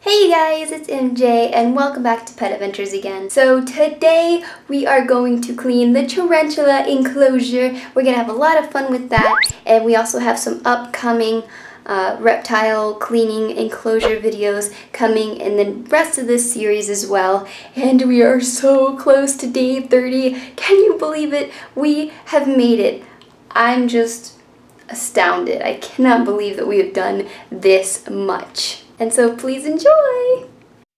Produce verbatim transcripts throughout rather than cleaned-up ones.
Hey guys, it's M J and welcome back to Pet Adventures again. So today we are going to clean the tarantula enclosure. We're going to have a lot of fun with that, and we also have some upcoming uh, reptile cleaning enclosure videos coming in the rest of this series as well. And we are so close to day thirty. Can you believe it? We have made it. I'm just astounded. I cannot believe that we have done this much. And so please enjoy!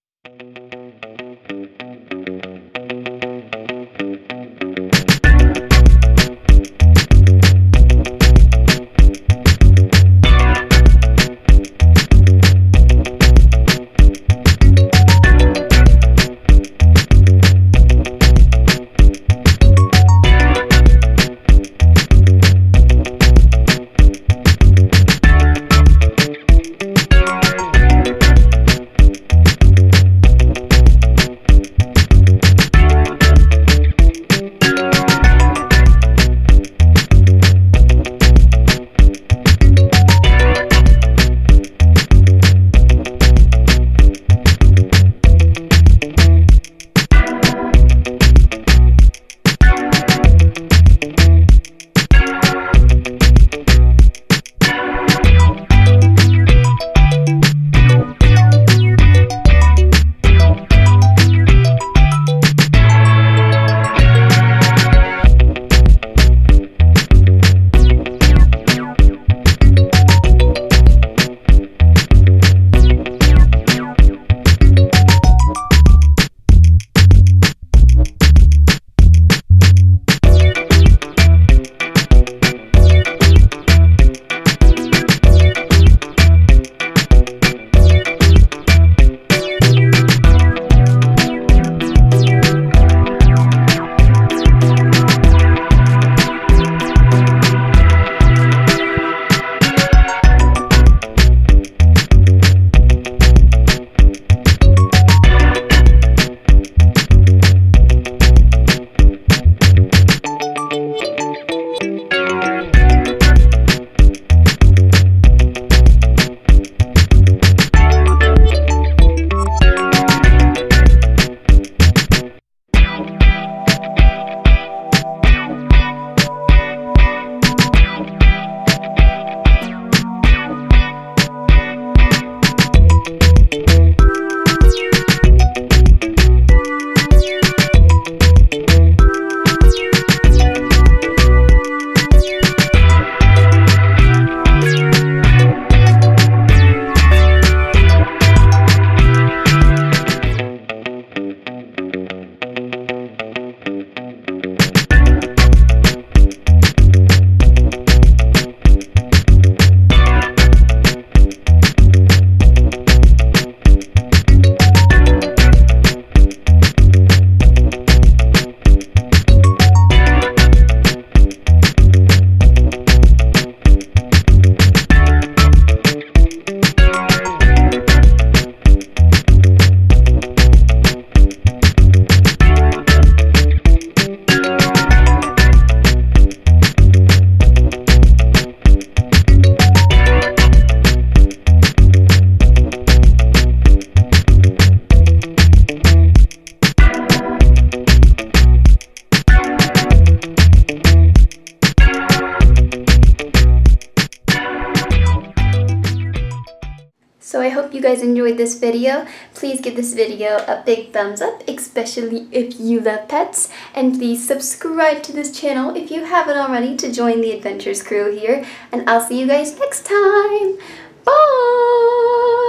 So I hope you guys enjoyed this video. Please give this video a big thumbs up, especially if you love pets. And please subscribe to this channel if you haven't already to join the Adventures crew here. And I'll see you guys next time. Bye!